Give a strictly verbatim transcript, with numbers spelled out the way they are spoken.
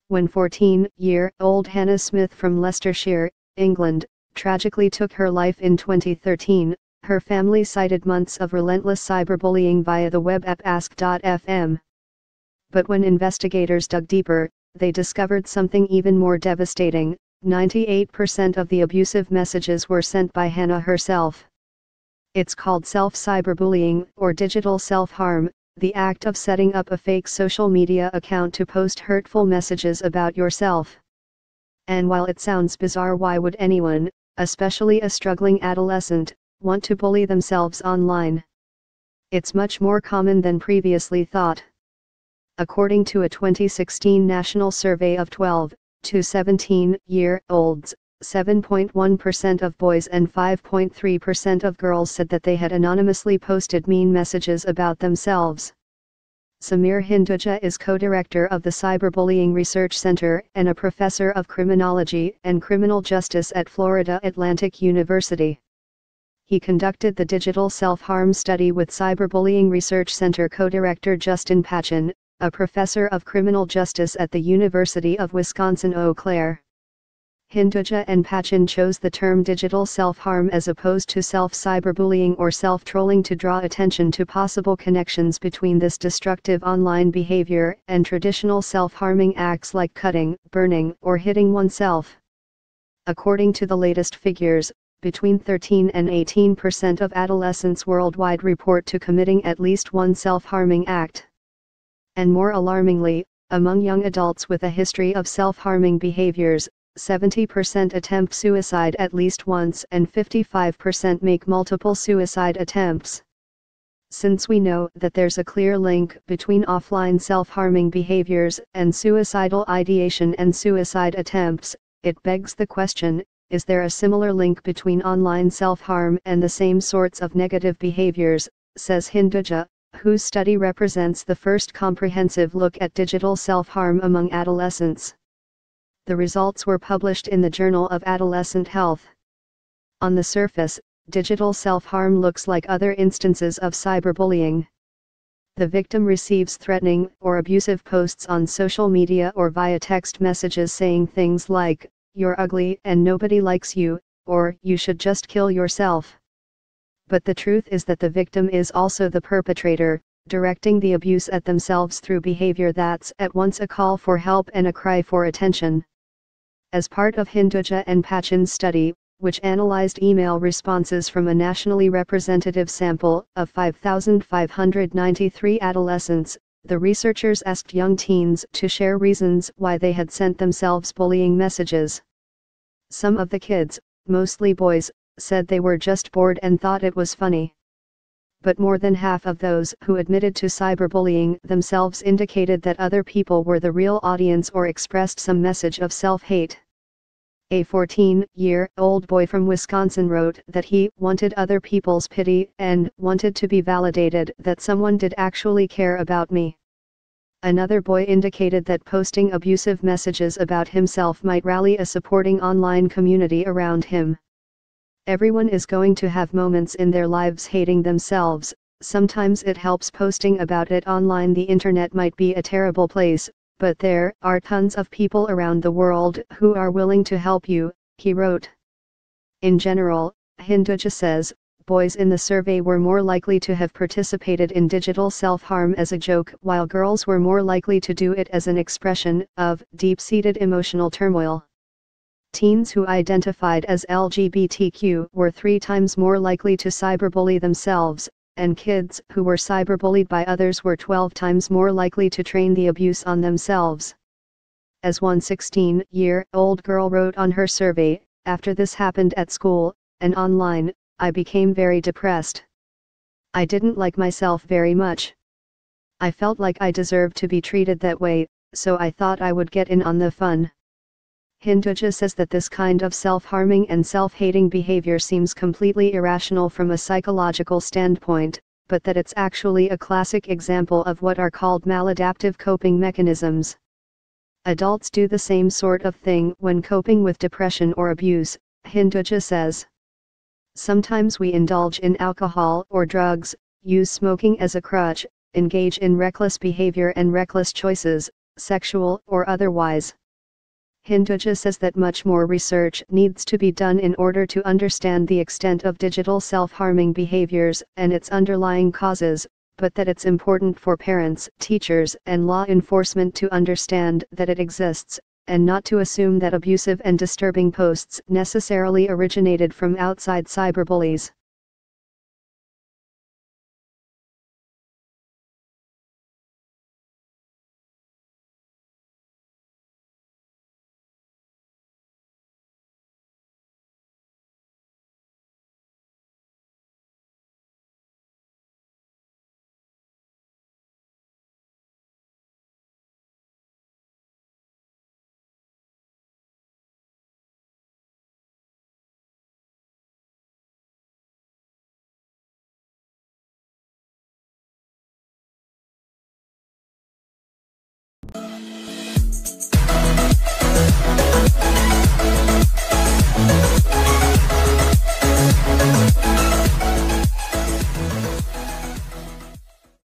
when fourteen-year-old Hannah Smith from Leicestershire, England, tragically took her life in twenty thirteen, her family cited months of relentless cyberbullying via the web app ask dot f m. But when investigators dug deeper, they discovered something even more devastating. ninety-eight percent of the abusive messages were sent by Hannah herself. It's called self-cyberbullying, or digital self-harm, the act of setting up a fake social media account to post hurtful messages about yourself. And while it sounds bizarre, why would anyone, especially a struggling adolescent, want to bully themselves online? It's much more common than previously thought. According to a twenty sixteen national survey of twelve to seventeen-year-olds, seven point one percent of boys and five point three percent of girls said that they had anonymously posted mean messages about themselves. Samir Hinduja is co-director of the Cyberbullying Research Center and a professor of criminology and criminal justice at Florida Atlantic University. He conducted the digital self-harm study with Cyberbullying Research Center co-director Justin Patchen, a professor of criminal justice at the University of Wisconsin-Eau Claire. Hinduja and Patchen chose the term digital self-harm as opposed to self-cyberbullying or self-trolling to draw attention to possible connections between this destructive online behavior and traditional self-harming acts like cutting, burning, or hitting oneself. According to the latest figures, between thirteen and eighteen percent of adolescents worldwide report to committing at least one self-harming act. And more alarmingly, among young adults with a history of self-harming behaviors, seventy percent attempt suicide at least once and fifty-five percent make multiple suicide attempts. Since we know that there's a clear link between offline self-harming behaviors and suicidal ideation and suicide attempts, it begs the question, is there a similar link between online self-harm and the same sorts of negative behaviors, says Hinduja, whose study represents the first comprehensive look at digital self-harm among adolescents. The results were published in the Journal of Adolescent Health. On the surface, digital self-harm looks like other instances of cyberbullying. The victim receives threatening or abusive posts on social media or via text messages saying things like, "You're ugly and nobody likes you," or "You should just kill yourself." But the truth is that the victim is also the perpetrator, directing the abuse at themselves through behavior that's at once a call for help and a cry for attention. As part of Hinduja and Patchen's study, which analyzed email responses from a nationally representative sample of five thousand five hundred ninety-three adolescents, the researchers asked young teens to share reasons why they had sent themselves bullying messages. Some of the kids, mostly boys, said they were just bored and thought it was funny. But more than half of those who admitted to cyberbullying themselves indicated that other people were the real audience or expressed some message of self-hate. A fourteen-year-old boy from Wisconsin wrote that he wanted other people's pity and wanted to be validated that someone did actually care about me. Another boy indicated that posting abusive messages about himself might rally a supporting online community around him. Everyone is going to have moments in their lives hating themselves. Sometimes it helps posting about it online. The internet might be a terrible place, but there are tons of people around the world who are willing to help you, he wrote. In general, Hinduja says, boys in the survey were more likely to have participated in digital self-harm as a joke, while girls were more likely to do it as an expression of deep-seated emotional turmoil. Teens who identified as L G B T Q were three times more likely to cyberbully themselves, and kids who were cyberbullied by others were twelve times more likely to train the abuse on themselves. As one sixteen-year-old girl wrote on her survey, after this happened at school and online, I became very depressed. I didn't like myself very much. I felt like I deserved to be treated that way, so I thought I would get in on the fun. Hinduja says that this kind of self-harming and self-hating behavior seems completely irrational from a psychological standpoint, but that it's actually a classic example of what are called maladaptive coping mechanisms. Adults do the same sort of thing when coping with depression or abuse, Hinduja says. Sometimes we indulge in alcohol or drugs, use smoking as a crutch, engage in reckless behavior and reckless choices, sexual or otherwise. Hinduja says that much more research needs to be done in order to understand the extent of digital self-harming behaviors and its underlying causes, but that it's important for parents, teachers, and law enforcement to understand that it exists, and not to assume that abusive and disturbing posts necessarily originated from outside cyberbullies.